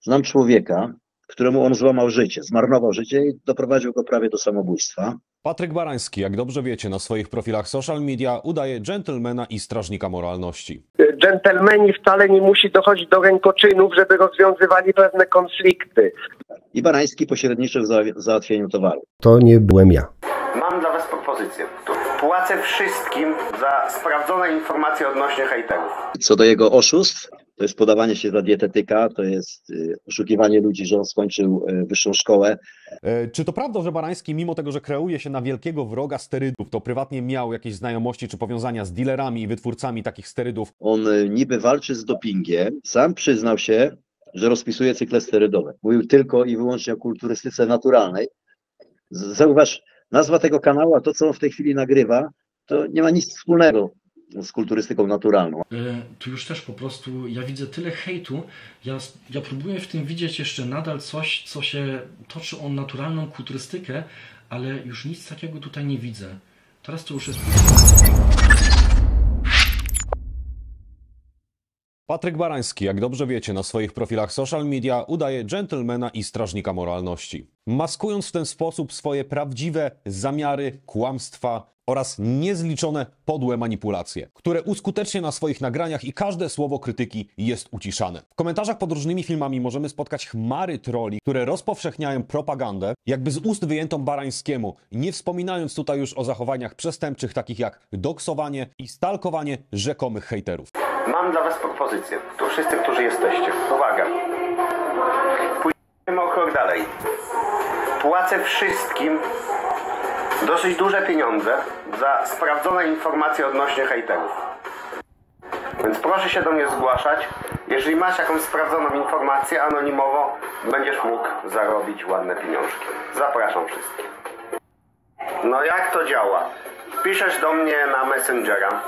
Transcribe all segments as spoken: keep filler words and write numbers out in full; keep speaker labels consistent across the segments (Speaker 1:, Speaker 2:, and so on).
Speaker 1: Znam człowieka, któremu on złamał życie, zmarnował życie i doprowadził go prawie do samobójstwa.
Speaker 2: Patryk Barański, jak dobrze wiecie, na swoich profilach social media udaje dżentelmena i strażnika moralności.
Speaker 3: Dżentelmeni wcale nie musi dochodzić do rękoczynów, żeby rozwiązywali pewne konflikty.
Speaker 1: I Barański pośredniczył w załatwieniu towaru.
Speaker 4: To nie byłem ja.
Speaker 5: Mam dla was propozycję. Płacę wszystkim za sprawdzone informacje odnośnie hejterów.
Speaker 1: Co do jego oszustw, to jest podawanie się za dietetyka, to jest oszukiwanie ludzi, że on skończył wyższą szkołę.
Speaker 2: E, czy to prawda, że Barański, mimo tego, że kreuje się na wielkiego wroga sterydów, to prywatnie miał jakieś znajomości czy powiązania z dealerami i wytwórcami takich sterydów?
Speaker 1: On niby walczy z dopingiem, sam przyznał się, że rozpisuje cykle sterydowe. Mówił tylko i wyłącznie o kulturystyce naturalnej. Zauważ, nazwa tego kanału, a to, co on w tej chwili nagrywa, to nie ma nic wspólnego z kulturystyką naturalną.
Speaker 6: Tu już też po prostu ja widzę tyle hejtu, ja, ja próbuję w tym widzieć jeszcze nadal coś, co się toczy o naturalną kulturystykę, ale już nic takiego tutaj nie widzę. Teraz to już jest...
Speaker 2: Patryk Barański, jak dobrze wiecie, na swoich profilach social media udaje dżentelmena i strażnika moralności. Maskując w ten sposób swoje prawdziwe zamiary, kłamstwa oraz niezliczone podłe manipulacje, które uskutecznie na swoich nagraniach i każde słowo krytyki jest uciszane. W komentarzach pod różnymi filmami możemy spotkać chmary troli, które rozpowszechniają propagandę, jakby z ust wyjętą Barańskiemu, nie wspominając tutaj już o zachowaniach przestępczych takich jak doksowanie i stalkowanie rzekomych hejterów.
Speaker 5: Mam dla was propozycję. Tu wszyscy, którzy jesteście. Uwaga. Pójdziemy o krok dalej. Płacę wszystkim dosyć duże pieniądze za sprawdzone informacje odnośnie hejterów. Więc proszę się do mnie zgłaszać. Jeżeli masz jakąś sprawdzoną informację anonimowo, będziesz mógł zarobić ładne pieniążki. Zapraszam wszystkich. No jak to działa? Piszesz do mnie na Messengera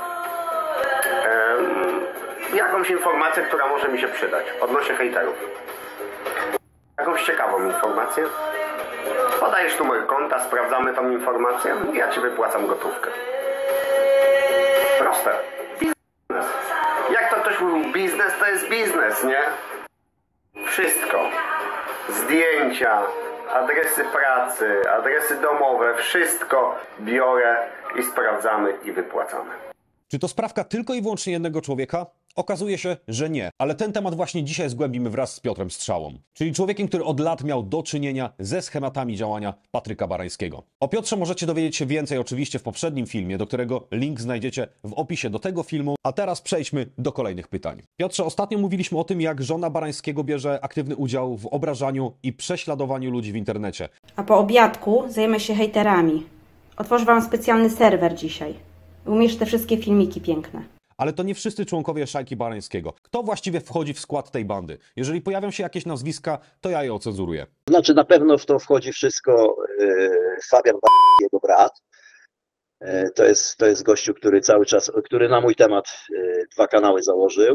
Speaker 5: yy, jakąś informację, która może mi się przydać odnośnie hejterów. Jakąś ciekawą informację. Podajesz numer konta, sprawdzamy tą informację i ja ci wypłacam gotówkę. Proste. Biznes. Jak to ktoś mówił, biznes to jest biznes, nie? Wszystko. Zdjęcia, adresy pracy, adresy domowe, wszystko biorę i sprawdzamy i wypłacamy.
Speaker 2: Czy to sprawka tylko i wyłącznie jednego człowieka? Okazuje się, że nie, ale ten temat właśnie dzisiaj zgłębimy wraz z Piotrem Strzałą, czyli człowiekiem, który od lat miał do czynienia ze schematami działania Patryka Barańskiego. O Piotrze możecie dowiedzieć się więcej oczywiście w poprzednim filmie, do którego link znajdziecie w opisie do tego filmu, a teraz przejdźmy do kolejnych pytań. Piotrze, ostatnio mówiliśmy o tym, jak żona Barańskiego bierze aktywny udział w obrażaniu i prześladowaniu ludzi w internecie.
Speaker 7: A po obiadku zajmę się hejterami. Otworzę wam specjalny serwer dzisiaj. Umiesz te wszystkie filmiki piękne.
Speaker 2: Ale to nie wszyscy członkowie szajki Barańskiego. Kto właściwie wchodzi w skład tej bandy? Jeżeli pojawią się jakieś nazwiska, to ja je ocenzuruję.
Speaker 1: Znaczy na pewno w to wchodzi wszystko yy, Fabian Barański, jego brat. Yy, to, jest, to jest gościu, który cały czas, który na mój temat yy, dwa kanały założył.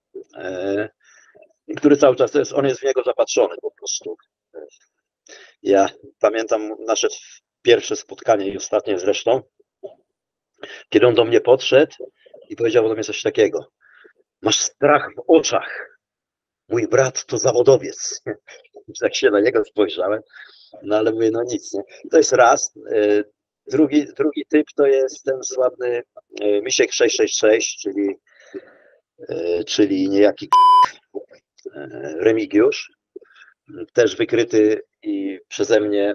Speaker 1: Yy, który cały czas, to jest, on jest w niego zapatrzony po prostu. Yy. Ja pamiętam nasze pierwsze spotkanie i ostatnie zresztą, kiedy on do mnie podszedł i powiedział do mnie coś takiego: masz strach w oczach, mój brat to zawodowiec. Tak się na niego spojrzałem, no ale mówię, no nic, nie? To jest raz. Drugi, drugi typ to jest ten sławny Misiek sześć sześć sześć, czyli, czyli niejaki Remigiusz, też wykryty i przeze mnie,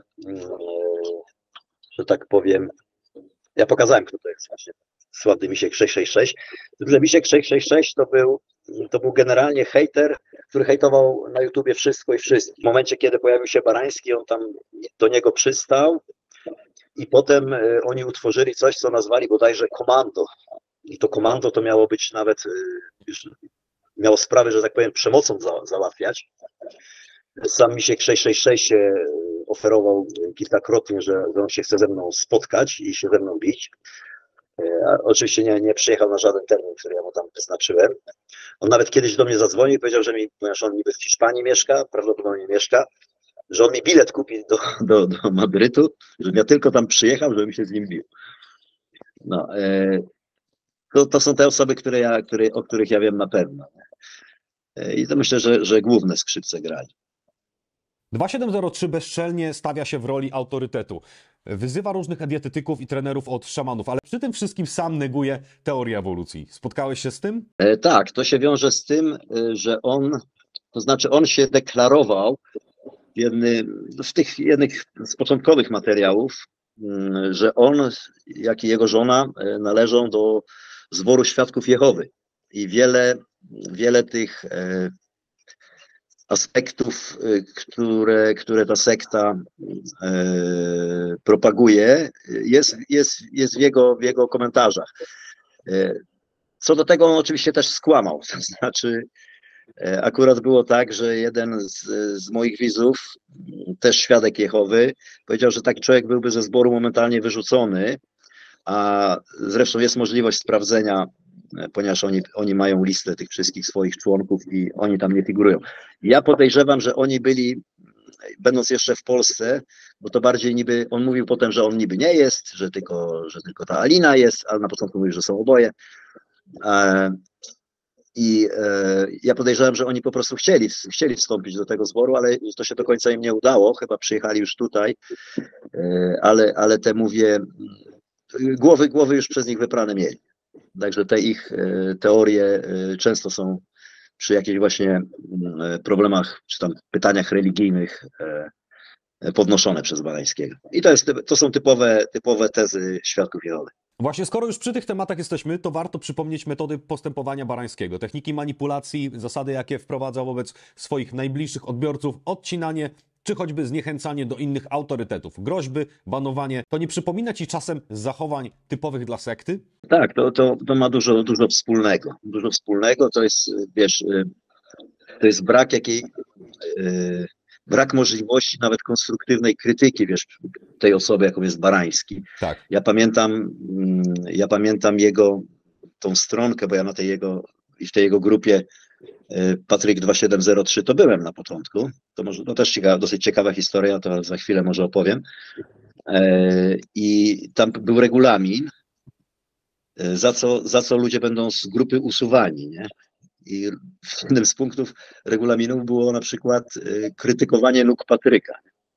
Speaker 1: że tak powiem, ja pokazałem, kto to jest właśnie sławny Misiek sześć sześć sześć. Że Misiek sześć sześć sześć to był, to był generalnie hejter, który hejtował na YouTubie wszystko i wszystkich. W momencie, kiedy pojawił się Barański, on tam do niego przystał i potem oni utworzyli coś, co nazwali bodajże komando. I to komando to miało być nawet, już miało sprawy, że tak powiem, przemocą za, załatwiać. Sam Misiek sześć sześć sześć się oferował kilkakrotnie, że, że on się chce ze mną spotkać i się ze mną bić. A oczywiście nie, nie przyjechał na żaden termin, który ja mu tam wyznaczyłem. On nawet kiedyś do mnie zadzwonił i powiedział, że mi, ponieważ on niby w Hiszpanii mieszka, prawdopodobnie mieszka, że on mi bilet kupi do, do, do Madrytu, żebym ja tylko tam przyjechał, żebym się z nim bił. No, e, to, to są te osoby, które ja, które, o których ja wiem na pewno. I to myślę, że, że główne skrzypce grali.
Speaker 2: dwa siedem zero trzy bezczelnie stawia się w roli autorytetu. Wyzywa różnych dietetyków i trenerów od szamanów, ale przy tym wszystkim sam neguje teorię ewolucji. Spotkałeś się z tym?
Speaker 1: E, tak, to się wiąże z tym, e, że on, to znaczy on się deklarował w, jednym, w tych jednych z początkowych materiałów, m, że on, jak i jego żona e, należą do zboru Świadków Jehowy. I wiele, wiele tych e, aspektów, e, które, które ta sekta e, propaguje, jest, jest, jest w, jego, w jego komentarzach. E, co do tego on oczywiście też skłamał, to znaczy e, akurat było tak, że jeden z, z moich widzów, też świadek Jehowy, powiedział, że taki człowiek byłby ze zboru momentalnie wyrzucony, a zresztą jest możliwość sprawdzenia, ponieważ oni, oni mają listę tych wszystkich swoich członków i oni tam nie figurują. Ja podejrzewam, że oni byli, będąc jeszcze w Polsce, bo to bardziej niby, on mówił potem, że on niby nie jest, że tylko, że tylko ta Alina jest, ale na początku mówił, że są oboje. I ja podejrzewam, że oni po prostu chcieli, chcieli wstąpić do tego zboru, ale to się do końca im nie udało, chyba przyjechali już tutaj, ale, ale te, mówię, głowy, głowy już przez nich wyprane mieli. Także te ich teorie często są przy jakichś właśnie problemach, czy tam pytaniach religijnych podnoszone przez Barańskiego. I to, jest, to są typowe, typowe tezy Świadków Jehowy.
Speaker 2: Właśnie, skoro już przy tych tematach jesteśmy, to warto przypomnieć metody postępowania Barańskiego, techniki manipulacji, zasady, jakie wprowadzał wobec swoich najbliższych odbiorców, odcinanie, czy choćby zniechęcanie do innych autorytetów, groźby, banowanie. To nie przypomina ci czasem zachowań typowych dla sekty?
Speaker 1: Tak, to, to, to ma dużo, dużo wspólnego. Dużo wspólnego to jest, wiesz, to jest brak jakiej, brak możliwości nawet konstruktywnej krytyki, wiesz, tej osoby, jaką jest Barański.
Speaker 2: Tak.
Speaker 1: Ja pamiętam, ja pamiętam jego, tą stronkę, bo ja na tej jego, i w tej jego grupie Patryk dwa siedem zero trzy to byłem na początku. To może, no też ciekawa, dosyć ciekawa historia, to za chwilę może opowiem. I tam był regulamin, za co, za co ludzie będą z grupy usuwani, nie? I jednym z punktów regulaminu było na przykład krytykowanie nóg Patryka.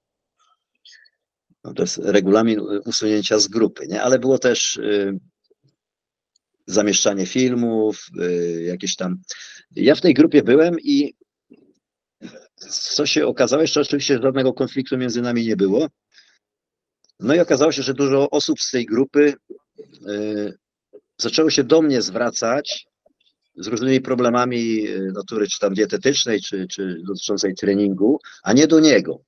Speaker 1: No to jest regulamin usunięcia z grupy, nie? Ale było też zamieszczanie filmów, jakieś tam. Ja w tej grupie byłem i co się okazało, jeszcze oczywiście żadnego konfliktu między nami nie było. No i okazało się, że dużo osób z tej grupy zaczęło się do mnie zwracać z różnymi problemami natury czy tam dietetycznej, czy, czy dotyczącej treningu, a nie do niego.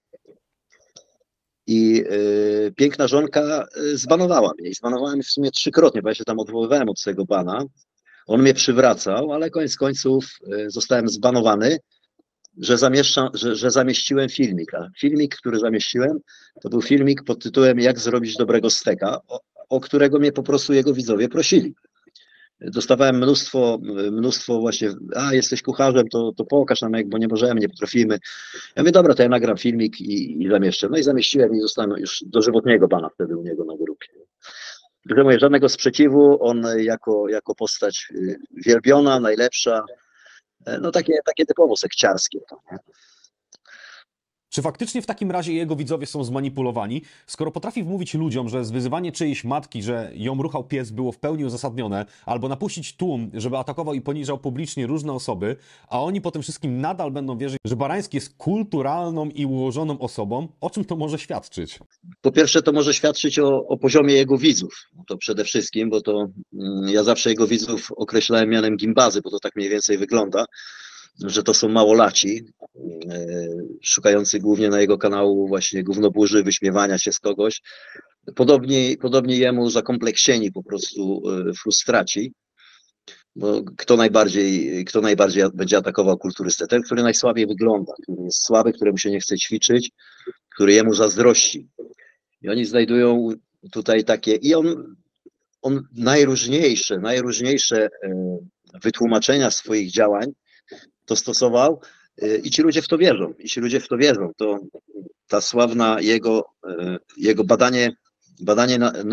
Speaker 1: I y, piękna żonka zbanowała mnie. I zbanowała mnie w sumie trzykrotnie, bo ja się tam odwoływałem od tego bana. On mnie przywracał, ale koniec końców y, zostałem zbanowany, że, zamieszczam, że, że zamieściłem filmik. A filmik, który zamieściłem, to był filmik pod tytułem Jak zrobić dobrego steka, o, o którego mnie po prostu jego widzowie prosili. Dostawałem mnóstwo, mnóstwo właśnie, a jesteś kucharzem, to, to pokaż nam, jak, bo nie możemy, nie potrafimy. Ja mówię, dobra, to ja nagram filmik i, i zamieszczę. No i zamieściłem i zostałem już dożywotniego bana wtedy u niego na grupie. Także mówię, żadnego sprzeciwu, on jako, jako postać wielbiona, najlepsza, no takie, takie typowo sekciarskie to, nie?
Speaker 2: Czy faktycznie w takim razie jego widzowie są zmanipulowani, skoro potrafi wmówić ludziom, że zwyzywanie czyjejś matki, że ją ruchał pies, było w pełni uzasadnione, albo napuścić tłum, żeby atakował i poniżał publicznie różne osoby, a oni po tym wszystkim nadal będą wierzyć, że Barański jest kulturalną i ułożoną osobą? O czym to może świadczyć?
Speaker 1: Po pierwsze, to może świadczyć o, o poziomie jego widzów. To przede wszystkim, bo to mm, ja zawsze jego widzów określałem mianem gimbazy, bo to tak mniej więcej wygląda, że to są małolaci, e, szukający głównie na jego kanału właśnie gównoburzy, wyśmiewania się z kogoś. Podobnie, podobnie jemu zakompleksieni po prostu e, frustraci. Bo kto najbardziej, kto najbardziej będzie atakował kulturystę? Ten, który najsłabiej wygląda, który jest słaby, któremu się nie chce ćwiczyć, który jemu zazdrości. I oni znajdują tutaj takie, i on, on najróżniejsze, najróżniejsze e, wytłumaczenia swoich działań to stosował i ci ludzie w to wierzą. I ci ludzie w to wierzą. To ta sławna jego, jego badanie, badanie na, na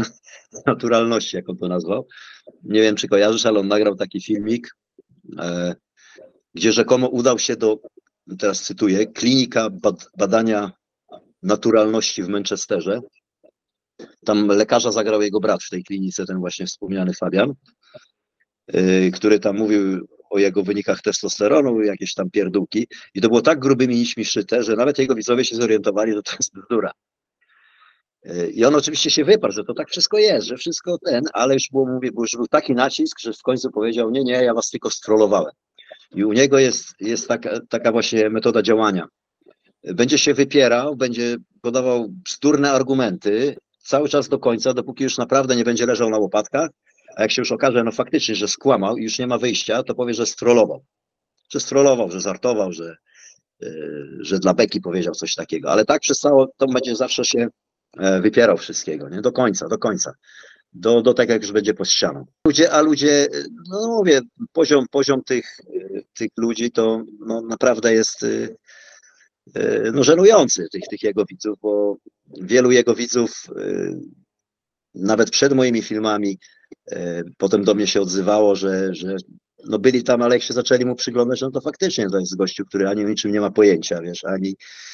Speaker 1: naturalności, jak on to nazwał. Nie wiem, czy kojarzysz, ale on nagrał taki filmik, gdzie rzekomo udał się do, teraz cytuję, klinika bad, badania naturalności w Manchesterze. Tam lekarza zagrał jego brat w tej klinice, ten właśnie wspomniany Fabian, yy, który tam mówił o jego wynikach testosteronu, jakieś tam pierdółki. I to było tak grubymi nićmi szyte, że nawet jego widzowie się zorientowali, że to jest bzdura. Yy, I on oczywiście się wyparł, że to tak wszystko jest, że wszystko ten, ale już, było, mówię, już był taki nacisk, że w końcu powiedział, nie, nie, ja was tylko strollowałem. I u niego jest, jest taka, taka właśnie metoda działania. Będzie się wypierał, będzie podawał bzdurne argumenty cały czas do końca, dopóki już naprawdę nie będzie leżał na łopatkach, a jak się już okaże, no faktycznie, że skłamał i już nie ma wyjścia, to powie, że strollował. Że strollował, że żartował, że, yy, że dla beki powiedział coś takiego. Ale tak przez całe to będzie zawsze się wypierał wszystkiego, nie? Do końca, do końca. Do, do tego, jak już będzie pod ścianą. Ludzie, a ludzie, no mówię, poziom, poziom tych, tych ludzi to no, naprawdę jest no, żenujący, tych, tych jego widzów, bo wielu jego widzów nawet przed moimi filmami potem do mnie się odzywało, że, że no byli tam, ale jak się zaczęli mu przyglądać, no to faktycznie to jest gościu, który ani o niczym nie ma pojęcia, wiesz, ani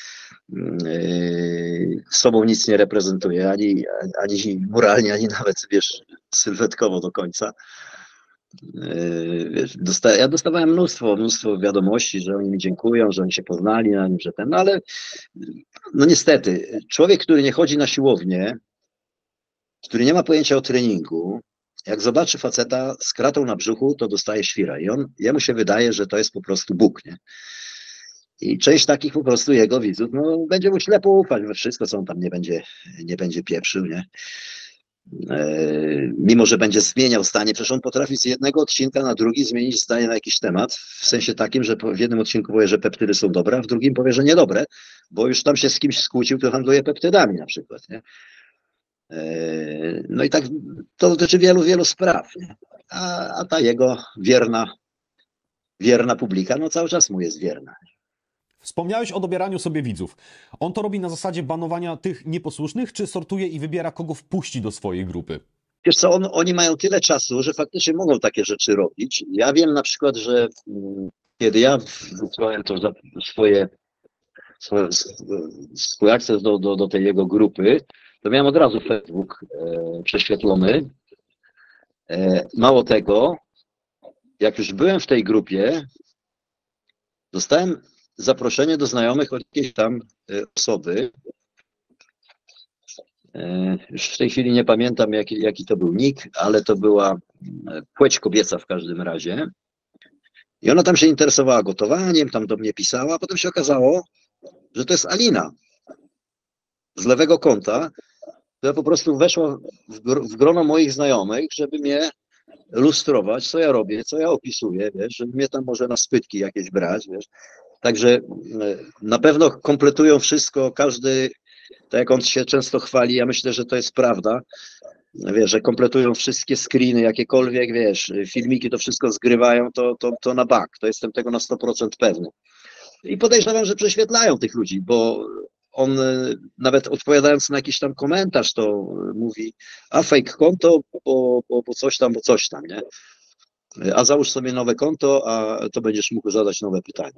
Speaker 1: yy, sobą nic nie reprezentuje, ani, ani moralnie, ani nawet, wiesz, sylwetkowo do końca. Yy, wiesz, dosta ja dostawałem mnóstwo, mnóstwo wiadomości, że oni mi dziękują, że oni się poznali na nim, że ten, no ale no niestety, człowiek, który nie chodzi na siłownię, który nie ma pojęcia o treningu, jak zobaczy faceta z kratą na brzuchu, to dostaje świra i on, jemu się wydaje, że to jest po prostu Bóg, nie? I część takich po prostu jego widzów, no będzie mu ślepo ufać we wszystko, co on tam nie będzie, nie będzie pieprzył, nie? E, mimo, że będzie zmieniał zdanie, przecież on potrafi z jednego odcinka na drugi zmienić zdanie na jakiś temat, w sensie takim, że w jednym odcinku powie, że peptydy są dobre, a w drugim powie, że niedobre, bo już tam się z kimś skłócił, kto handluje peptydami na przykład, nie? No i tak to dotyczy wielu, wielu spraw. A, a ta jego wierna, wierna publika, no cały czas mu jest wierna.
Speaker 2: Wspomniałeś o dobieraniu sobie widzów. On to robi na zasadzie banowania tych nieposłusznych, czy sortuje i wybiera, kogo wpuści do swojej grupy?
Speaker 1: Wiesz co, on, oni mają tyle czasu, że faktycznie mogą takie rzeczy robić. Ja wiem na przykład, że kiedy ja wysłałem to za swoje, swoje, swój akces do, do, do tej jego grupy, to miałem od razu Facebook e, prześwietlony. E, mało tego, jak już byłem w tej grupie, dostałem zaproszenie do znajomych od jakiejś tam e, osoby. E, już w tej chwili nie pamiętam, jaki, jaki to był nick, ale to była płeć kobieca w każdym razie. I ona tam się interesowała gotowaniem, tam do mnie pisała, a potem się okazało, że to jest Alina z lewego kąta, która po prostu weszła w, gr w grono moich znajomych, żeby mnie lustrować, co ja robię, co ja opisuję, wiesz, żeby mnie tam może na spytki jakieś brać, wiesz. Także na pewno kompletują wszystko, każdy, tak jak on się często chwali, ja myślę, że to jest prawda, wiesz, że kompletują wszystkie screeny, jakiekolwiek, wiesz, filmiki, to wszystko zgrywają, to, to, to na bank, to jestem tego na sto procent pewny. I podejrzewam, że prześwietlają tych ludzi, bo on nawet odpowiadając na jakiś tam komentarz, to mówi, a fake konto, bo, bo, bo coś tam, bo coś tam, nie? A załóż sobie nowe konto, a to będziesz mógł zadać nowe pytanie.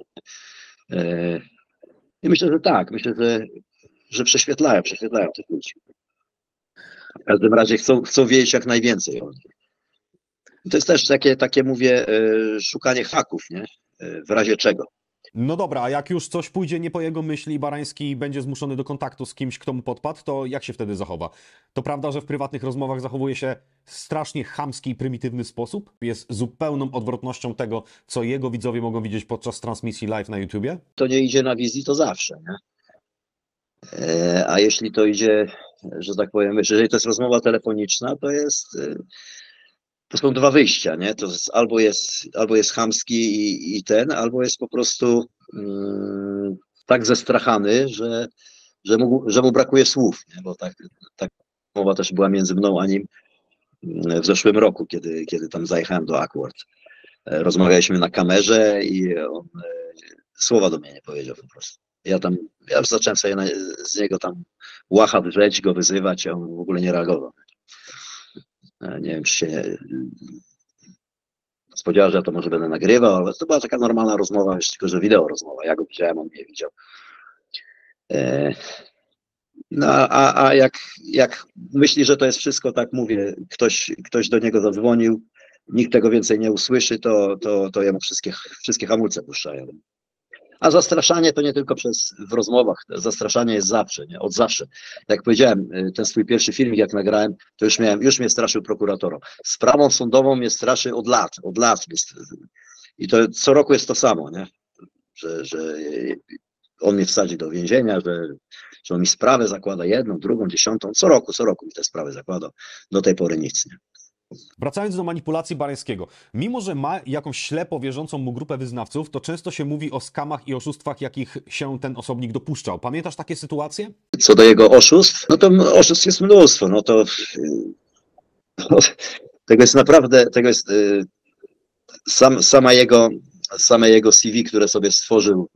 Speaker 1: I myślę, że tak, myślę, że, że prześwietlają, prześwietlają tych ludzi. W każdym razie chcą, chcą wiedzieć jak najwięcej o nich. To jest też takie, takie mówię, szukanie haków, nie? W razie czego.
Speaker 2: No dobra, a jak już coś pójdzie nie po jego myśli i Barański będzie zmuszony do kontaktu z kimś, kto mu podpadł, to jak się wtedy zachowa? To prawda, że w prywatnych rozmowach zachowuje się w strasznie chamski i prymitywny sposób? Jest zupełną odwrotnością tego, co jego widzowie mogą widzieć podczas transmisji live na YouTubie?
Speaker 1: To nie idzie na wizji, to zawsze, nie? A jeśli to idzie, że tak powiem, jeżeli to jest rozmowa telefoniczna, to jest... To są dwa wyjścia, nie? To jest, albo jest, albo jest chamski i, i ten, albo jest po prostu mm, tak zestrachany, że, że, mu, że mu brakuje słów, nie? Bo tak, tak mowa też była między mną a nim w zeszłym roku, kiedy, kiedy tam zajechałem do Awkward. Rozmawialiśmy na kamerze i on słowa do mnie nie powiedział po prostu. Ja tam, ja już zacząłem sobie na, z niego tam łacha drzeć, go wyzywać, a on w ogóle nie reagował. Nie wiem, czy się Spodziewał, że ja to może będę nagrywał, ale to była taka normalna rozmowa, już tylko że wideo rozmowa. Ja go widziałem, on mnie widział. E, no a, a jak, jak myśli, że to jest wszystko, tak mówię, ktoś, ktoś do niego zadzwonił, nikt tego więcej nie usłyszy, to, to, to jemu wszystkie, wszystkie hamulce puszczają. A zastraszanie to nie tylko przez, w rozmowach, zastraszanie jest zawsze, nie? Od zawsze. Jak powiedziałem, ten swój pierwszy filmik, jak nagrałem, to już miałem, już mnie straszył prokuratorą. Sprawą sądową mnie straszy od lat, od lat. I to co roku jest to samo, nie? Że, że on mnie wsadzi do więzienia, że, że on mi sprawę zakłada, jedną, drugą, dziesiątą, co roku, co roku mi te sprawy zakładał. Do tej pory nic, nie?
Speaker 2: Wracając do manipulacji Barańskiego. Mimo że ma jakąś ślepo wierzącą mu grupę wyznawców, to często się mówi o skamach i oszustwach, jakich się ten osobnik dopuszczał. Pamiętasz takie sytuacje?
Speaker 1: Co do jego oszustw, no to oszustw jest mnóstwo. No to no, tego jest naprawdę, tego jest sam, sama jego, same jego C V, które sobie stworzył,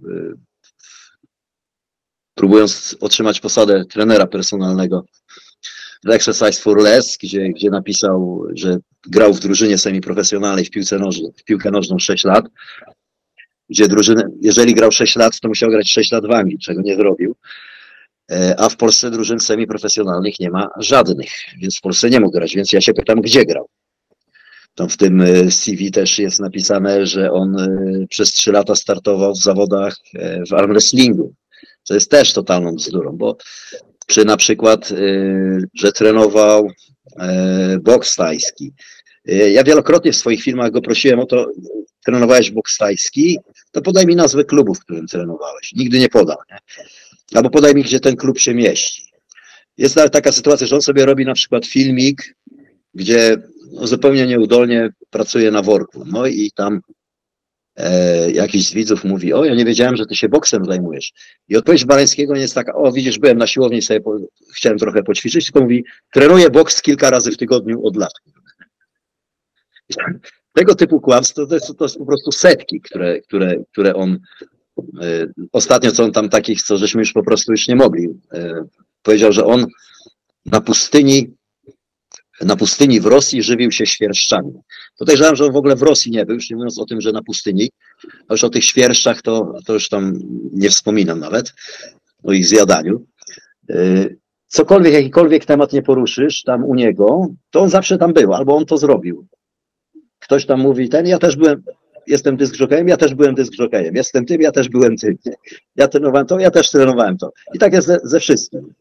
Speaker 1: próbując otrzymać posadę trenera personalnego w Exercise for Less, gdzie, gdzie napisał, że grał w drużynie semiprofesjonalnej w piłce nożnej, w piłkę nożną sześć lat, gdzie drużynę, jeżeli grał sześć lat, to musiał grać sześć lat w Anglii, czego nie zrobił, a w Polsce drużyn semiprofesjonalnych nie ma żadnych, więc w Polsce nie mógł grać, więc ja się pytam, gdzie grał. Tam w tym C V też jest napisane, że on przez trzy lata startował w zawodach w arm wrestlingu, co jest też totalną bzdurą, bo czy na przykład, że trenował boks tajski. Ja wielokrotnie w swoich filmach go prosiłem o to, trenowałeś boks tajski, to podaj mi nazwę klubu, w którym trenowałeś. Nigdy nie podał. Nie? Albo podaj mi, gdzie ten klub się mieści. Jest nawet taka sytuacja, że on sobie robi na przykład filmik, gdzie no, zupełnie nieudolnie pracuje na worku. No i tam E, jakiś z widzów mówi, o ja nie wiedziałem, że ty się boksem zajmujesz. I odpowiedź Barańskiego nie jest taka, o widzisz, byłem na siłowni, sobie po, chciałem trochę poćwiczyć, tylko mówi, trenuję boks kilka razy w tygodniu od lat. I tego typu kłamstwo to jest, to jest po prostu setki, które, które, które on, e, ostatnio co on tam takich, co żeśmy już po prostu już nie mogli, e, powiedział, że on na pustyni Na pustyni w Rosji żywił się świerszczami. Podejrzewam, że on w ogóle w Rosji nie był, już nie mówiąc o tym, że na pustyni. A już o tych świerszczach to, to już tam nie wspominam nawet, o ich zjadaniu. Cokolwiek, jakikolwiek temat nie poruszysz tam u niego, to on zawsze tam był, albo on to zrobił. Ktoś tam mówi, ten, ja też byłem, jestem dyskżokejem, ja też byłem dyskżokejem, jestem tym, ja też byłem tym. Ja trenowałem to, ja też trenowałem to. I tak jest ze, ze wszystkim.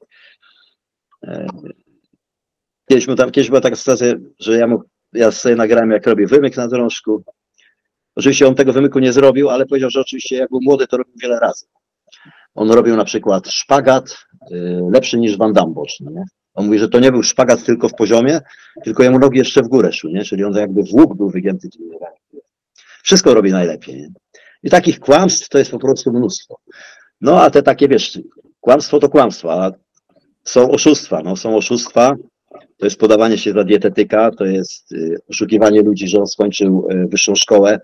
Speaker 1: Kiedyś, tam, kiedyś była taka sytuacja, że ja, mu, ja sobie nagrałem, jak robię wymyk na drążku. Oczywiście on tego wymyku nie zrobił, ale powiedział, że oczywiście jak był młody, to robił wiele razy. On robił na przykład szpagat y, lepszy niż Van Damme boczny, nie? On mówi, że to nie był szpagat tylko w poziomie, tylko jemu nogi jeszcze w górę szły, nie? Czyli on jakby w łuk był wygięty. Wszystko robi najlepiej. Nie? I takich kłamstw to jest po prostu mnóstwo. No a te takie, wiesz, kłamstwo to kłamstwo, a są oszustwa, no są oszustwa. To jest podawanie się za dietetyka, to jest oszukiwanie ludzi, że on skończył wyższą szkołę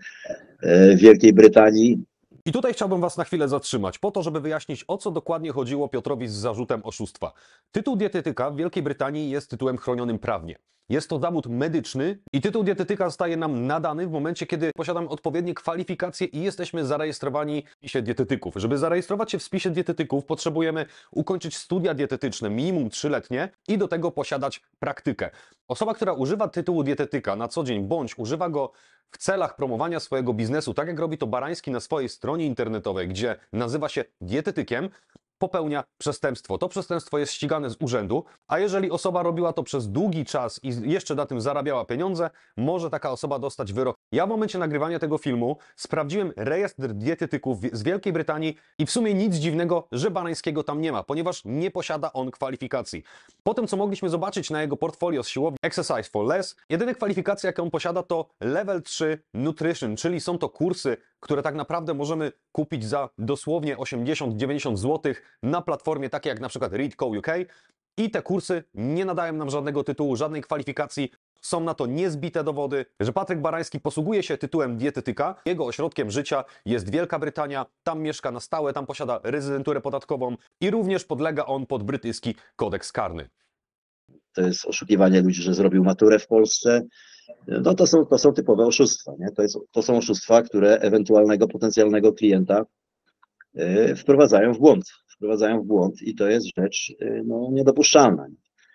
Speaker 1: w Wielkiej Brytanii.
Speaker 2: I tutaj chciałbym was na chwilę zatrzymać, po to, żeby wyjaśnić, o co dokładnie chodziło Piotrowi z zarzutem oszustwa. Tytuł dietetyka w Wielkiej Brytanii jest tytułem chronionym prawnie. Jest to zawód medyczny i tytuł dietetyka zostaje nam nadany w momencie, kiedy posiadamy odpowiednie kwalifikacje i jesteśmy zarejestrowani w spisie dietetyków. Żeby zarejestrować się w spisie dietetyków, potrzebujemy ukończyć studia dietetyczne, minimum trzyletnie i do tego posiadać praktykę. Osoba, która używa tytułu dietetyka na co dzień, bądź używa go w celach promowania swojego biznesu, tak jak robi to Barański na swojej stronie internetowej, gdzie nazywa się dietetykiem, popełnia przestępstwo. To przestępstwo jest ścigane z urzędu, a jeżeli osoba robiła to przez długi czas i jeszcze na tym zarabiała pieniądze, może taka osoba dostać wyrok. Ja w momencie nagrywania tego filmu sprawdziłem rejestr dietetyków z Wielkiej Brytanii i w sumie nic dziwnego, że Barańskiego tam nie ma, ponieważ nie posiada on kwalifikacji. Po tym, co mogliśmy zobaczyć na jego portfolio z siłowni Exercise for Less, jedyne kwalifikacje, jakie on posiada, to Level trzy Nutrition, czyli są to kursy, które tak naprawdę możemy kupić za dosłownie osiemdziesiąt do dziewięćdziesięciu złotych na platformie takiej jak na przykład Read Co U K. I te kursy nie nadają nam żadnego tytułu, żadnej kwalifikacji. Są na to niezbite dowody, że Patryk Barański posługuje się tytułem dietetyka. Jego ośrodkiem życia jest Wielka Brytania, tam mieszka na stałe, tam posiada rezydenturę podatkową i również podlega on pod brytyjski kodeks karny.
Speaker 1: To jest oszukiwanie ludzi, że zrobił maturę w Polsce. no to są, to są typowe oszustwa, nie? To, jest, to są oszustwa, które ewentualnego potencjalnego klienta y, wprowadzają w błąd, wprowadzają w błąd i to jest rzecz y, no, niedopuszczalna.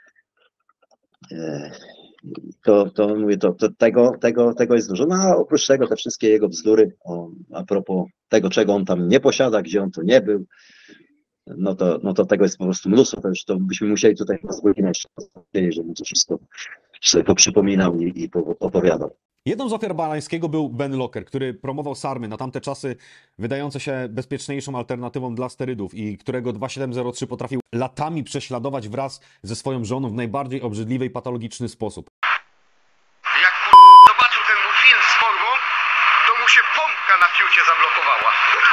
Speaker 1: Y, to, to mówię, to, to tego, tego, tego jest dużo. No a oprócz tego te wszystkie jego bzdury o, a propos tego, czego on tam nie posiada, gdzie on tu nie był, no to, no to tego jest po prostu mnóstwo. To już to byśmy musieli tutaj rozpoczynać, żeby to wszystko sobie to przypominał i, i opowiadał.
Speaker 2: Jedną z ofiar Barańskiego był Ben Locker, który promował sarmy na tamte czasy, wydające się bezpieczniejszą alternatywą dla sterydów i którego dwa siedem zero trzy potrafił latami prześladować wraz ze swoją żoną w najbardziej obrzydliwy i patologiczny sposób.
Speaker 4: Jak zobaczył ten mój film z formą, to mu się pompka na fiucie zablokowała.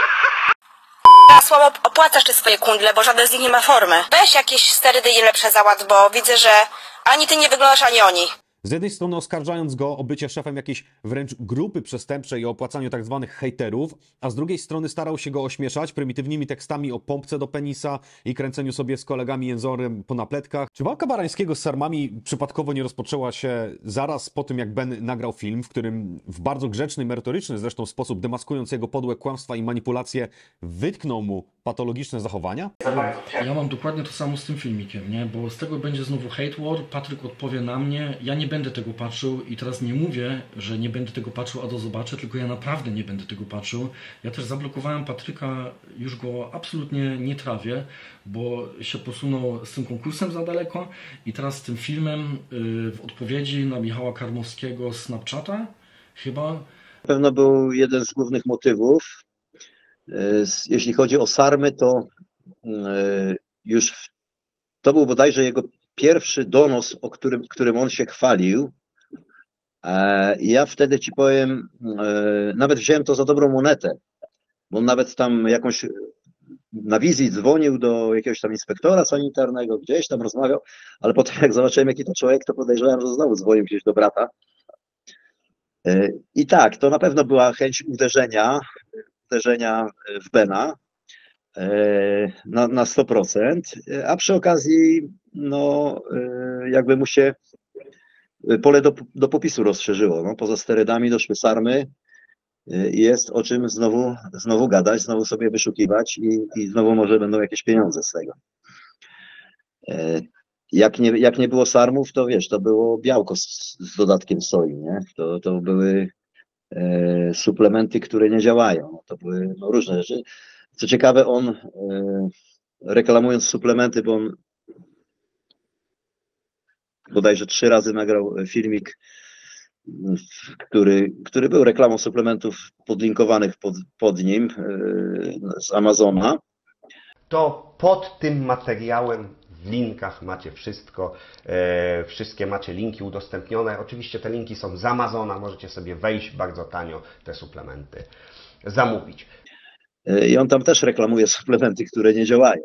Speaker 8: Słabo opłacasz te swoje kundle, bo żaden z nich nie ma formy. Weź jakieś sterydy i lepsze załatw, bo widzę, że ani ty nie wyglądasz, ani oni.
Speaker 2: Z jednej strony oskarżając go o bycie szefem jakiejś wręcz grupy przestępczej i o opłacaniu tak zwanych hejterów, a z drugiej strony starał się go ośmieszać prymitywnymi tekstami o pompce do penisa i kręceniu sobie z kolegami jęzorem po napletkach. Czy walka Barańskiego z sarmami przypadkowo nie rozpoczęła się zaraz po tym, jak Ben nagrał film, w którym w bardzo grzeczny, merytoryczny zresztą sposób, demaskując jego podłe kłamstwa i manipulacje, wytknął mu patologiczne zachowania?
Speaker 6: Ja mam dokładnie to samo z tym filmikiem, nie? Bo z tego będzie znowu hate war, Patryk odpowie na mnie, ja nie będę tego patrzył i teraz nie mówię, że nie będę tego patrzył, a to zobaczę, tylko ja naprawdę nie będę tego patrzył. Ja też zablokowałem Patryka, już go absolutnie nie trawię, bo się posunął z tym konkursem za daleko i teraz z tym filmem yy, w odpowiedzi na Michała Karmowskiego z Snapchata chyba.
Speaker 1: Na pewno był jeden z głównych motywów. Jeśli chodzi o sarmy, to już to był bodajże jego pierwszy donos, o którym, którym on się chwalił. Ja wtedy ci powiem, nawet wziąłem to za dobrą monetę, bo on nawet tam jakąś na wizji dzwonił do jakiegoś tam inspektora sanitarnego, gdzieś tam rozmawiał, ale potem jak zobaczyłem, jaki to człowiek, to podejrzewałem, że znowu dzwonił gdzieś do brata. I tak, to na pewno była chęć uderzenia, uderzenia w Bena na, na sto procent, a przy okazji no jakby mu się pole do, do popisu rozszerzyło. No, poza sterydami doszły sarmy i jest o czym znowu, znowu gadać, znowu sobie wyszukiwać i, i znowu może będą jakieś pieniądze z tego. Jak nie, jak nie było sarmów, to wiesz, to było białko z, z dodatkiem soi, nie? To, to były e, suplementy, które nie działają. To były no, różne rzeczy. Co ciekawe, on e, reklamując suplementy, bo on bodajże trzy razy nagrał filmik, który, który był reklamą suplementów podlinkowanych pod, pod nim e, z Amazona.
Speaker 5: To pod tym materiałem w linkach macie wszystko, e, wszystkie macie linki udostępnione. Oczywiście te linki są z Amazona, możecie sobie wejść bardzo tanio te suplementy zamówić.
Speaker 1: I on tam też reklamuje suplementy, które nie działają.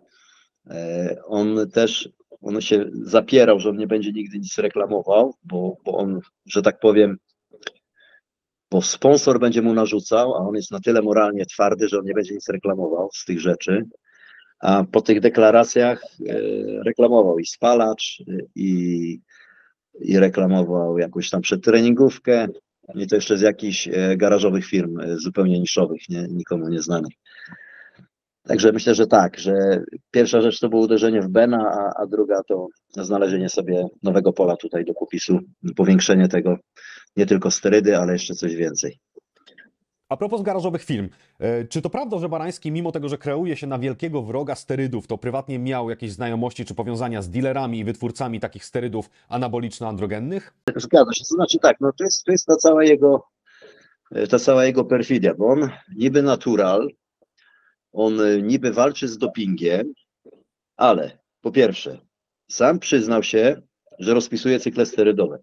Speaker 1: On też, on się zapierał, że on nie będzie nigdy nic reklamował, bo, bo on, że tak powiem, bo sponsor będzie mu narzucał, a on jest na tyle moralnie twardy, że on nie będzie nic reklamował z tych rzeczy. A po tych deklaracjach reklamował i spalacz, i, i reklamował jakąś tam przedtreningówkę, i to jeszcze z jakichś garażowych firm zupełnie niszowych, nie, nikomu nieznanych. Także myślę, że tak, że pierwsza rzecz to było uderzenie w Bena, a, a druga to znalezienie sobie nowego pola tutaj do popisu, powiększenie tego, nie tylko sterydy, ale jeszcze coś więcej.
Speaker 2: A propos garażowych firm, czy to prawda, że Barański, mimo tego, że kreuje się na wielkiego wroga sterydów, to prywatnie miał jakieś znajomości czy powiązania z dealerami i wytwórcami takich sterydów anaboliczno-androgennych?
Speaker 1: Zgadza się, to znaczy tak, no to jest, to jest ta cała jego, ta cała jego perfidia, bo on niby natural, on niby walczy z dopingiem, ale po pierwsze, sam przyznał się, że rozpisuje cykle sterydowe.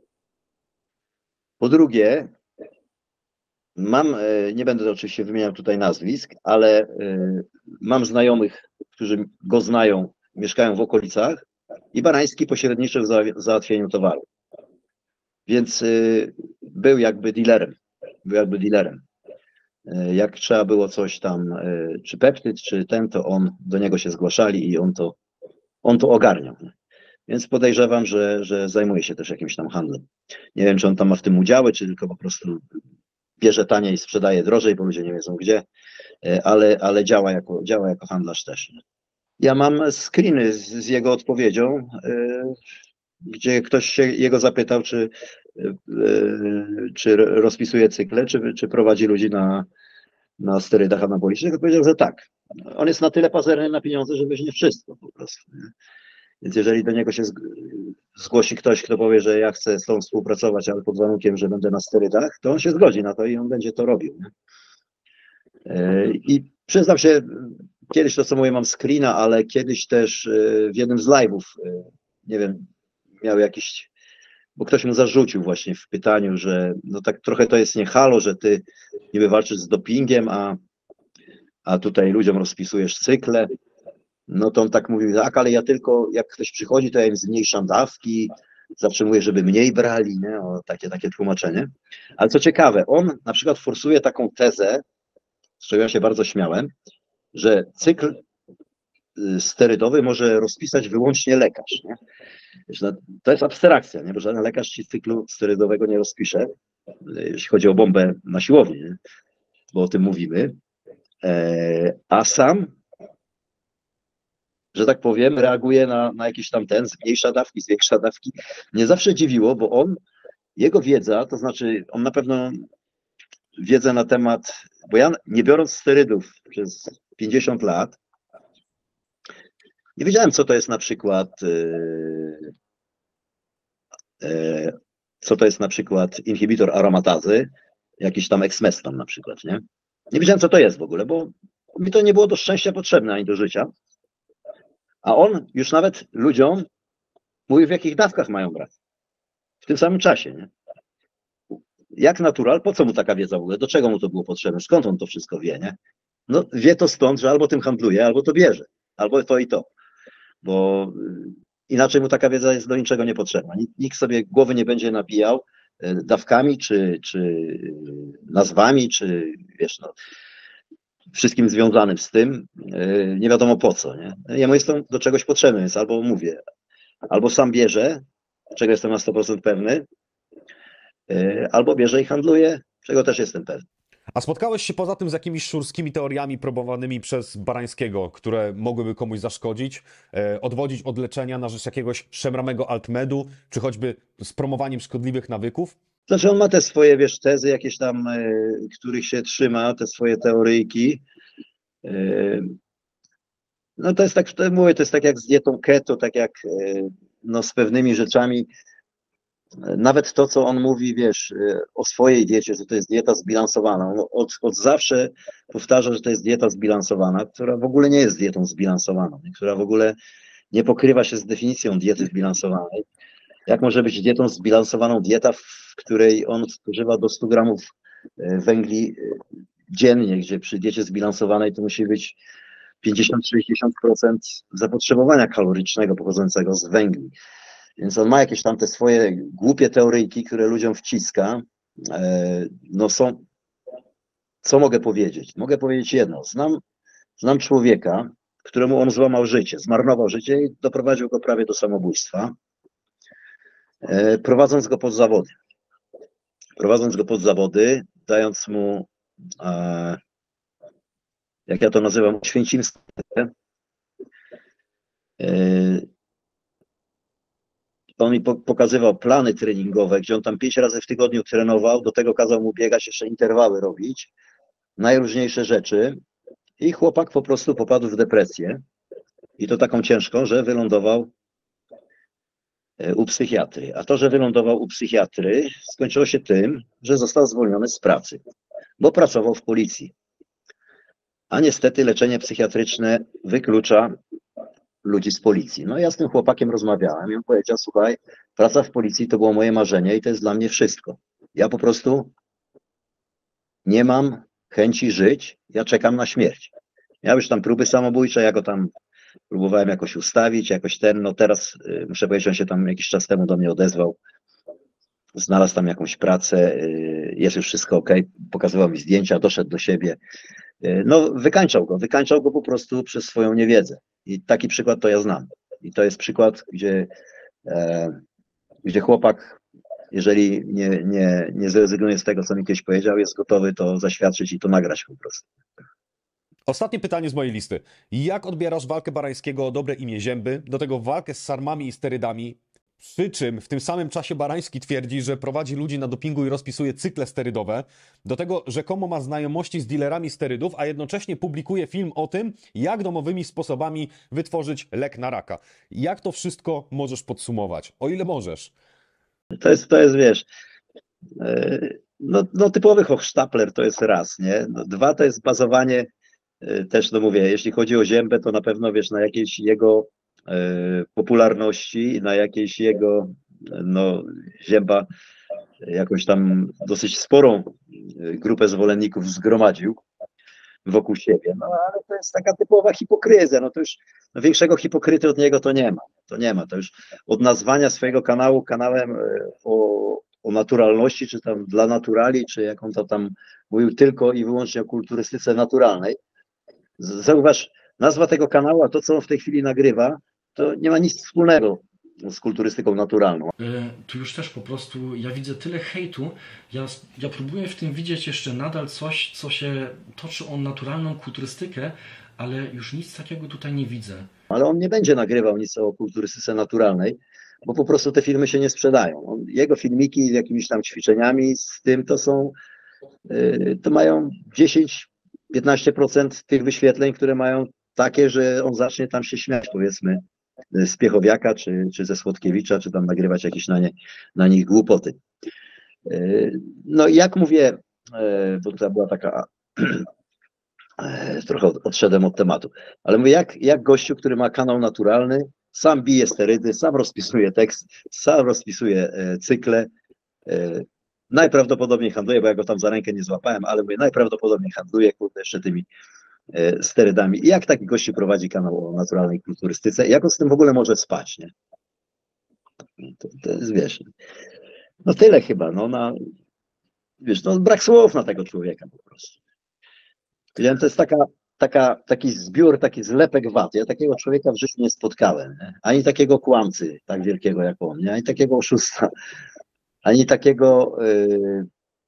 Speaker 1: Po drugie, mam, nie będę oczywiście wymieniał tutaj nazwisk, ale mam znajomych, którzy go znają, mieszkają w okolicach i Barański pośredniczy w załatwieniu towaru. Więc był jakby dealerem, był jakby dealerem. Jak trzeba było coś tam, czy peptyd, czy ten, to on, do niego się zgłaszali i on to, on to ogarniał. Więc podejrzewam, że, że zajmuje się też jakimś tam handlem. Nie wiem, czy on tam ma w tym udziały, czy tylko po prostu bierze taniej i sprzedaje drożej, bo ludzie nie wiedzą gdzie, ale, ale działa, jako, działa jako handlarz też. Ja mam screeny z, z jego odpowiedzią, yy, gdzie ktoś się jego zapytał, czy, yy, czy rozpisuje cykle, czy, czy prowadzi ludzi na, na sterydach anabolicznych. Powiedział, że tak. On jest na tyle pazerny na pieniądze, że weźmie wszystko po prostu. Nie? Więc jeżeli do niego się zgłosi ktoś, kto powie, że ja chcę z tą współpracować, ale pod warunkiem, że będę na sterydach, to on się zgodzi na to i on będzie to robił. Nie? Yy, I przyznam się, kiedyś to co mówię, mam screena, ale kiedyś też w jednym z live'ów, nie wiem, miał jakiś, bo ktoś mu zarzucił właśnie w pytaniu, że no tak trochę to jest nie halo, że ty niby walczysz z dopingiem, a, a tutaj ludziom rozpisujesz cykle. No to on tak mówił, tak, ale ja tylko, jak ktoś przychodzi, to ja im zmniejszam dawki, zawsze mówię, żeby mniej brali, nie? O, takie, takie tłumaczenie. Ale co ciekawe, on na przykład forsuje taką tezę, z czego ja się bardzo śmiałem, że cykl sterydowy może rozpisać wyłącznie lekarz. Nie? To jest abstrakcja, nie? Bo żaden lekarz ci cyklu sterydowego nie rozpisze, jeśli chodzi o bombę na siłowni, nie? Bo o tym mówimy. A sam, że tak powiem, reaguje na, na jakiś tam ten, zmniejsza dawki, zwiększa dawki. Mnie zawsze dziwiło, bo on, jego wiedza, to znaczy on na pewno wiedzę na temat, bo ja nie biorąc sterydów przez pięćdziesiąt lat, nie wiedziałem, co to jest na przykład, yy, yy, co to jest na przykład inhibitor aromatazy, jakiś tam eksmestan na przykład, nie? Nie wiedziałem, co to jest w ogóle, bo mi to nie było do szczęścia potrzebne ani do życia. A on już nawet ludziom mówi, w jakich dawkach mają brać. W tym samym czasie, nie? Jak natural, po co mu taka wiedza w ogóle? Do czego mu to było potrzebne? Skąd on to wszystko wie, nie? No wie to stąd, że albo tym handluje, albo to bierze. Albo to i to. Bo inaczej mu taka wiedza jest do niczego niepotrzebna. Nikt sobie głowy nie będzie nabijał dawkami, czy, czy nazwami, czy wiesz, no, wszystkim związanym z tym, nie wiadomo po co. Nie? Jemu jest to do czegoś potrzebne, więc albo mówię, albo sam bierze, czego jestem na sto procent pewny, albo bierze i handluje, czego też jestem pewny.
Speaker 2: A spotkałeś się poza tym z jakimiś szurskimi teoriami próbowanymi przez Barańskiego, które mogłyby komuś zaszkodzić, e, odwodzić od leczenia na rzecz jakiegoś szemramego altmedu, czy choćby z promowaniem szkodliwych nawyków?
Speaker 1: Znaczy on ma te swoje, wiesz, tezy jakieś tam, e, których się trzyma, te swoje teoryjki. E, no to jest tak, to mówię, to jest tak jak z dietą keto, tak jak e, no, z pewnymi rzeczami. Nawet to, co on mówi, wiesz, o swojej diecie, że to jest dieta zbilansowana. On od, od zawsze powtarza, że to jest dieta zbilansowana, która w ogóle nie jest dietą zbilansowaną, która w ogóle nie pokrywa się z definicją diety zbilansowanej. Jak może być dietą zbilansowaną dieta, w której on spożywa do stu gramów węgli dziennie, gdzie przy diecie zbilansowanej to musi być pięćdziesiąt do sześćdziesięciu procent zapotrzebowania kalorycznego pochodzącego z węgli. Więc on ma jakieś tam te swoje głupie teoryjki, które ludziom wciska. No są, co mogę powiedzieć? Mogę powiedzieć jedno. Znam, znam człowieka, któremu on złamał życie, zmarnował życie i doprowadził go prawie do samobójstwa, prowadząc go pod zawody. Prowadząc go pod zawody, dając mu, jak ja to nazywam, oświęcimstwo. On mi pokazywał plany treningowe, gdzie on tam pięć razy w tygodniu trenował, do tego kazał mu biegać, jeszcze interwały robić, najróżniejsze rzeczy i chłopak po prostu popadł w depresję i to taką ciężką, że wylądował u psychiatry. A to, że wylądował u psychiatry, skończyło się tym, że został zwolniony z pracy, bo pracował w policji. A niestety leczenie psychiatryczne wyklucza ludzi z policji. No ja z tym chłopakiem rozmawiałem i on powiedział, słuchaj, praca w policji to było moje marzenie i to jest dla mnie wszystko. Ja po prostu nie mam chęci żyć, ja czekam na śmierć. Miał już tam próby samobójcze, ja go tam próbowałem jakoś ustawić, jakoś ten, no teraz y, muszę powiedzieć, on się tam jakiś czas temu do mnie odezwał, znalazł tam jakąś pracę, y, jest już wszystko ok, pokazywał mi zdjęcia, doszedł do siebie. Y, no wykańczał go, wykańczał go po prostu przez swoją niewiedzę. I taki przykład to ja znam. I to jest przykład, gdzie, e, gdzie chłopak, jeżeli nie, nie, nie zrezygnuje z tego, co mi kiedyś powiedział, jest gotowy to zaświadczyć i to nagrać po prostu.
Speaker 2: Ostatnie pytanie z mojej listy. Jak odbierasz walkę Barańskiego o dobre imię Zięby, do tego walkę z sarmami i sterydami? Przy czym w tym samym czasie Barański twierdzi, że prowadzi ludzi na dopingu i rozpisuje cykle sterydowe. Do tego rzekomo ma znajomości z dealerami sterydów, a jednocześnie publikuje film o tym, jak domowymi sposobami wytworzyć lek na raka. Jak to wszystko możesz podsumować? O ile możesz?
Speaker 1: To jest, to jest wiesz, no, no typowy hochsztapler to jest raz, nie? No, dwa to jest bazowanie, też no mówię, jeśli chodzi o Ziębę, to na pewno wiesz, na jakiejś jego popularności, na jakiejś jego, no Zięba jakąś tam dosyć sporą grupę zwolenników zgromadził wokół siebie, no ale to jest taka typowa hipokryzja, no to już no, większego hipokryty od niego to nie ma, to nie ma, to już od nazwania swojego kanału kanałem o, o naturalności, czy tam dla naturali, czy jak on to tam mówił tylko i wyłącznie o kulturystyce naturalnej. Zauważ, nazwa tego kanału, a to co on w tej chwili nagrywa, to nie ma nic wspólnego z kulturystyką naturalną.
Speaker 6: Tu już też po prostu, ja widzę tyle hejtu, ja, ja próbuję w tym widzieć jeszcze nadal coś, co się toczy o naturalną kulturystykę, ale już nic takiego tutaj nie widzę.
Speaker 1: Ale on nie będzie nagrywał nic o kulturystyce naturalnej, bo po prostu te filmy się nie sprzedają. On, jego filmiki z jakimiś tam ćwiczeniami, z tym to są, yy, to mają dziesięć do piętnastu procent tych wyświetleń, które mają takie, że on zacznie tam się śmiać, powiedzmy, z Piechowiaka, czy, czy ze Słodkiewicza, czy tam nagrywać jakieś na, nie, na nich głupoty. No i jak mówię, bo to była taka, trochę odszedłem od tematu, ale mówię, jak, jak gościu, który ma kanał naturalny, sam bije sterydy, sam rozpisuje tekst, sam rozpisuje cykle, najprawdopodobniej handluje, bo ja go tam za rękę nie złapałem, ale mówię, najprawdopodobniej handluje, kurde, jeszcze tymi sterydami. I jak taki gościu prowadzi kanał o naturalnej kulturystyce? Jak on z tym w ogóle może spać, nie? To, to jest, wiesz, no tyle chyba, no na, wiesz, no brak słów na tego człowieka po prostu. Ja, to jest taka, taka, taki zbiór, taki zlepek wad. Ja takiego człowieka w życiu nie spotkałem, nie? Ani takiego kłamcy tak wielkiego jak on, nie? Ani takiego oszusta, ani takiego yy,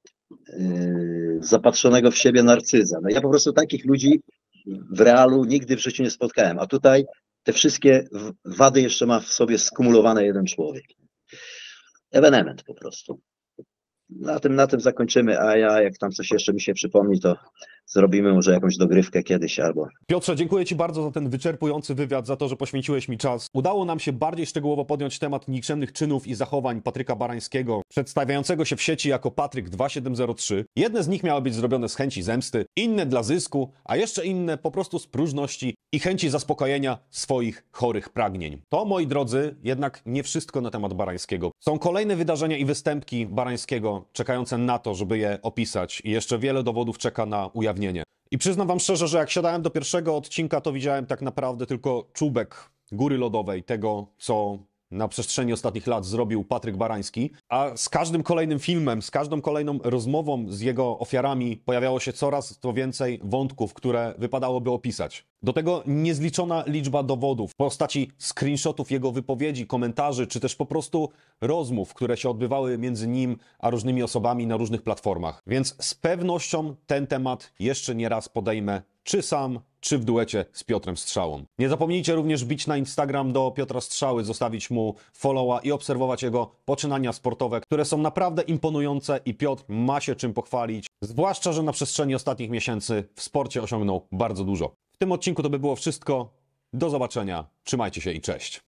Speaker 1: yy, zapatrzonego w siebie narcyza. No ja po prostu takich ludzi w realu nigdy w życiu nie spotkałem, a tutaj te wszystkie wady jeszcze ma w sobie skumulowane jeden człowiek. Ewenement po prostu. Na tym, na tym zakończymy, a ja jak tam coś jeszcze mi się przypomni, to zrobimy może jakąś dogrywkę kiedyś albo...
Speaker 2: Piotrze, dziękuję Ci bardzo za ten wyczerpujący wywiad, za to, że poświęciłeś mi czas. Udało nam się bardziej szczegółowo podjąć temat nikczemnych czynów i zachowań Patryka Barańskiego, przedstawiającego się w sieci jako Patryk dwa siedem zero trzy. Jedne z nich miały być zrobione z chęci zemsty, inne dla zysku, a jeszcze inne po prostu z próżności i chęci zaspokojenia swoich chorych pragnień. To, moi drodzy, jednak nie wszystko na temat Barańskiego. Są kolejne wydarzenia i występki Barańskiego czekające na to, żeby je opisać i jeszcze wiele dowodów czeka na ujawnienie. I przyznam wam szczerze, że jak siadałem do pierwszego odcinka, to widziałem tak naprawdę tylko czubek góry lodowej tego, co na przestrzeni ostatnich lat zrobił Patryk Barański, a z każdym kolejnym filmem, z każdą kolejną rozmową z jego ofiarami pojawiało się coraz to więcej wątków, które wypadałoby opisać. Do tego niezliczona liczba dowodów w postaci screenshotów jego wypowiedzi, komentarzy, czy też po prostu rozmów, które się odbywały między nim a różnymi osobami na różnych platformach. Więc z pewnością ten temat jeszcze nie raz podejmę, czy sam, czy w duecie z Piotrem Strzałą. Nie zapomnijcie również bić na Instagram do Piotra Strzały, zostawić mu followa i obserwować jego poczynania sportowe, które są naprawdę imponujące i Piotr ma się czym pochwalić, zwłaszcza, że na przestrzeni ostatnich miesięcy w sporcie osiągnął bardzo dużo. W tym odcinku to by było wszystko. Do zobaczenia, trzymajcie się i cześć.